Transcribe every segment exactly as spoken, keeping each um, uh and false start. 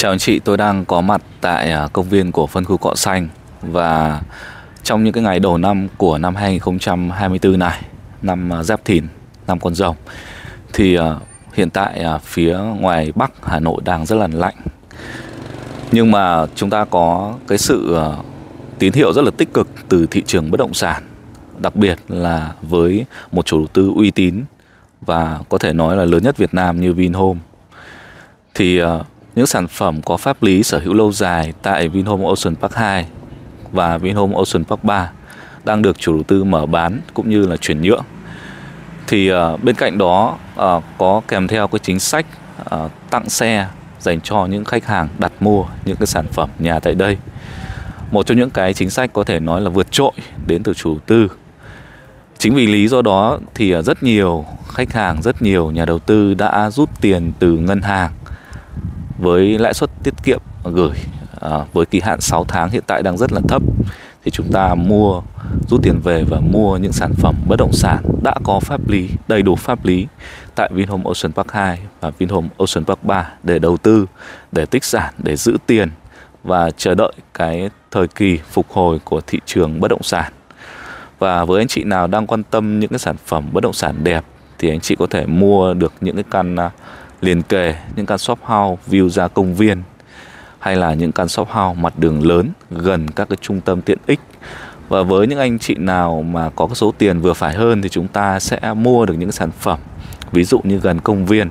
Chào anh chị, tôi đang có mặt tại à, công viên của phân khu Cỏ Xanh. Và trong những cái ngày đầu năm của năm hai nghìn không trăm hai mươi tư này, năm à, Giáp Thìn, năm Con Rồng, thì à, hiện tại à, phía ngoài Bắc Hà Nội đang rất là lạnh. Nhưng mà chúng ta có cái sự à, tín hiệu rất là tích cực từ thị trường bất động sản, đặc biệt là với một chủ đầu tư uy tín và có thể nói là lớn nhất Việt Nam như Vinhome. Thì à, những sản phẩm có pháp lý sở hữu lâu dài tại Vinhome Ocean Park hai và Vinhome Ocean Park ba đang được chủ đầu tư mở bán cũng như là chuyển nhượng. Thì uh, bên cạnh đó uh, có kèm theo cái chính sách uh, tặng xe dành cho những khách hàng đặt mua những cái sản phẩm nhà tại đây. Một trong những cái chính sách có thể nói là vượt trội đến từ chủ đầu tư. Chính vì lý do đó thì uh, rất nhiều khách hàng, rất nhiều nhà đầu tư đã rút tiền từ ngân hàng với lãi suất tiết kiệm gửi à, với kỳ hạn sáu tháng hiện tại đang rất là thấp, thì chúng ta mua rút tiền về và mua những sản phẩm bất động sản đã có pháp lý, đầy đủ pháp lý tại Vinhome Ocean Park hai và Vinhome Ocean Park ba để đầu tư, để tích sản, để giữ tiền và chờ đợi cái thời kỳ phục hồi của thị trường bất động sản. Và với anh chị nào đang quan tâm những cái sản phẩm bất động sản đẹp thì anh chị có thể mua được những cái căn liền kề, những căn shop house view ra công viên, hay là những căn shop house mặt đường lớn gần các cái trung tâm tiện ích. Và với những anh chị nào mà có cái số tiền vừa phải hơn thì chúng ta sẽ mua được những sản phẩm ví dụ như gần công viên,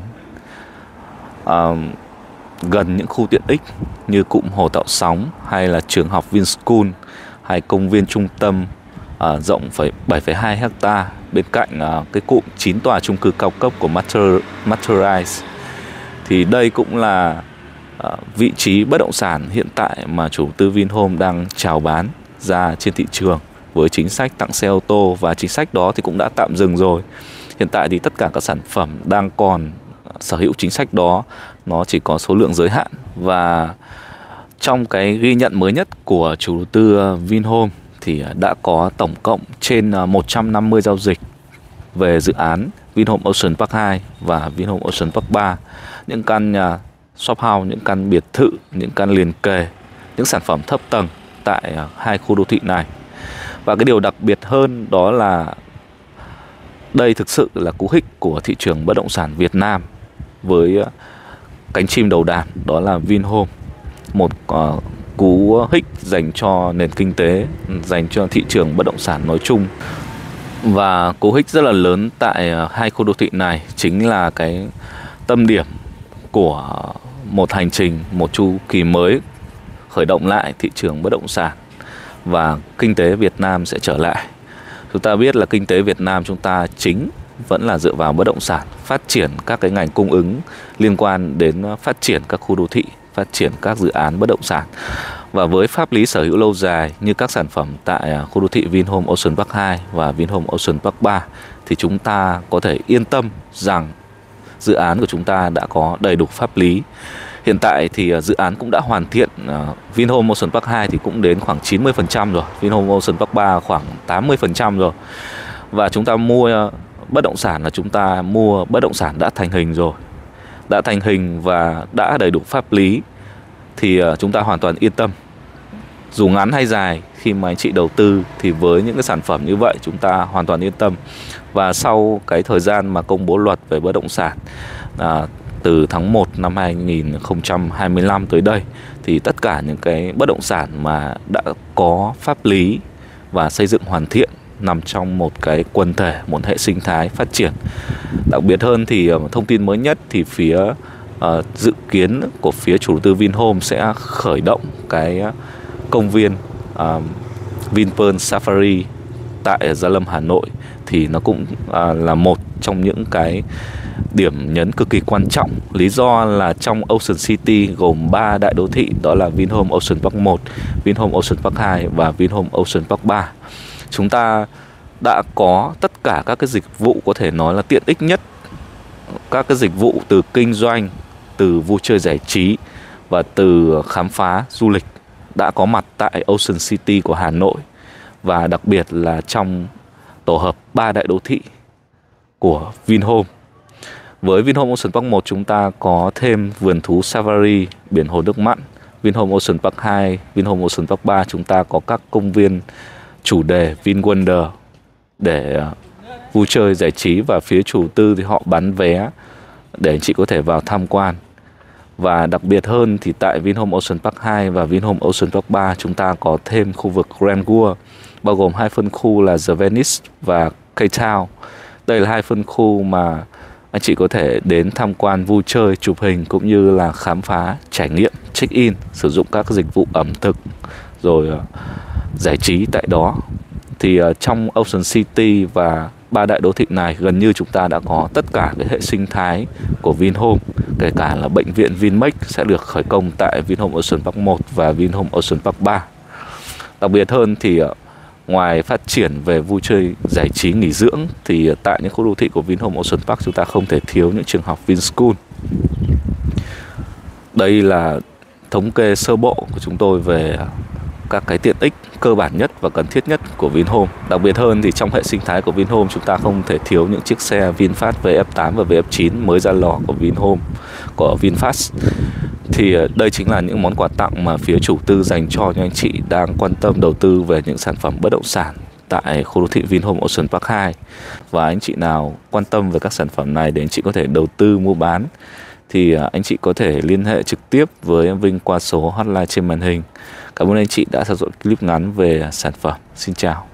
à, gần những khu tiện ích như cụm Hồ Tạo Sóng, hay là trường học Vinschool, hay công viên trung tâm à, rộng bảy phẩy hai hecta bên cạnh à, cái cụm chín tòa chung cư cao cấp của Master, Masterize. Thì đây cũng là uh, vị trí bất động sản hiện tại mà chủ đầu tư Vinhome đang chào bán ra trên thị trường với chính sách tặng xe ô tô, và chính sách đó thì cũng đã tạm dừng rồi. Hiện tại thì tất cả các sản phẩm đang còn sở hữu chính sách đó, nó chỉ có số lượng giới hạn. Và trong cái ghi nhận mới nhất của chủ đầu tư Vinhome thì đã có tổng cộng trên một trăm năm mươi giao dịch về dự án Vinhome Ocean Park hai và Vinhome Ocean Park ba. Những căn nhà shop house, những căn biệt thự, những căn liền kề, những sản phẩm thấp tầng tại hai khu đô thị này. Và cái điều đặc biệt hơn đó là đây thực sự là cú hích của thị trường bất động sản Việt Nam với cánh chim đầu đàn đó là Vinhome. Một uh, cú hích dành cho nền kinh tế, dành cho thị trường bất động sản nói chung. Và cú hích rất là lớn tại hai khu đô thị này chính là cái tâm điểm của một hành trình, một chu kỳ mới khởi động lại thị trường bất động sản và kinh tế Việt Nam sẽ trở lại. Chúng ta biết là kinh tế Việt Nam chúng ta chính vẫn là dựa vào bất động sản, phát triển các cái ngành cung ứng liên quan đến phát triển các khu đô thị, phát triển các dự án bất động sản. Và với pháp lý sở hữu lâu dài như các sản phẩm tại khu đô thị Vinhome Ocean Park hai và Vinhome Ocean Park ba thì chúng ta có thể yên tâm rằng dự án của chúng ta đã có đầy đủ pháp lý. Hiện tại thì dự án cũng đã hoàn thiện. Vinhome Ocean Park hai thì cũng đến khoảng chín mươi phần trăm rồi, Vinhome Ocean Park ba khoảng tám mươi phần trăm rồi. Và chúng ta mua bất động sản là chúng ta mua bất động sản đã thành hình rồi, đã thành hình và đã đầy đủ pháp lý thì chúng ta hoàn toàn yên tâm. Dù ngắn hay dài, khi mà anh chị đầu tư thì với những cái sản phẩm như vậy chúng ta hoàn toàn yên tâm. Và sau cái thời gian mà công bố luật về bất động sản à, từ tháng một năm hai nghìn không trăm hai mươi lăm tới đây thì tất cả những cái bất động sản mà đã có pháp lý và xây dựng hoàn thiện nằm trong một cái quần thể, một hệ sinh thái phát triển. Đặc biệt hơn thì thông tin mới nhất thì phía uh, dự kiến của phía chủ đầu tư Vinhome sẽ khởi động cái công viên uh, Vinpearl Safari tại Gia Lâm, Hà Nội. Thì nó cũng uh, là một trong những cái điểm nhấn cực kỳ quan trọng. Lý do là trong Ocean City gồm ba đại đô thị, đó là Vinhome Ocean Park một, Vinhome Ocean Park hai và Vinhome Ocean Park ba. Chúng ta đã có tất cả các cái dịch vụ có thể nói là tiện ích nhất. Các cái dịch vụ từ kinh doanh, từ vui chơi giải trí và từ khám phá du lịch đã có mặt tại Ocean City của Hà Nội. Và đặc biệt là trong tổ hợp ba đại đô thị của Vinhome. Với Vinhome Ocean Park một chúng ta có thêm vườn thú Safari, biển hồ nước mặn. Vinhome Ocean Park hai, Vinhome Ocean Park ba chúng ta có các công viên chủ đề VinWonder để vui chơi giải trí, và phía chủ tư thì họ bán vé để anh chị có thể vào tham quan. Và đặc biệt hơn thì tại Vinhome Ocean Park hai và Vinhome Ocean Park ba chúng ta có thêm khu vực Grand World, bao gồm hai phân khu là The Venice và K-Town. Đây là hai phân khu mà anh chị có thể đến tham quan, vui chơi, chụp hình cũng như là khám phá, trải nghiệm, check-in, sử dụng các dịch vụ ẩm thực rồi uh, giải trí tại đó. Thì uh, trong Ocean City và ba đại đô thị này gần như chúng ta đã có tất cả cái hệ sinh thái của Vinhome, kể cả là bệnh viện Vinmec sẽ được khởi công tại Vinhome Ocean Park một và Vinhome Ocean Park ba. Đặc biệt hơn thì uh, ngoài phát triển về vui chơi giải trí nghỉ dưỡng thì tại những khu đô thị của Vinhome Ocean Park chúng ta không thể thiếu những trường học Vinschool. Đây là thống kê sơ bộ của chúng tôi về các cái tiện ích cơ bản nhất và cần thiết nhất của Vinhome. Đặc biệt hơn thì trong hệ sinh thái của Vinhome chúng ta không thể thiếu những chiếc xe VinFast vê ép tám và vê ép chín mới ra lò của Vinhome, của VinFast. Thì đây chính là những món quà tặng mà phía chủ tư dành cho những anh chị đang quan tâm đầu tư về những sản phẩm bất động sản tại khu đô thị Vinhome Ocean Park hai. Và anh chị nào quan tâm về các sản phẩm này để anh chị có thể đầu tư mua bán thì anh chị có thể liên hệ trực tiếp với em Vinh qua số hotline trên màn hình. Cảm ơn anh chị đã theo dõi clip ngắn về sản phẩm. Xin chào.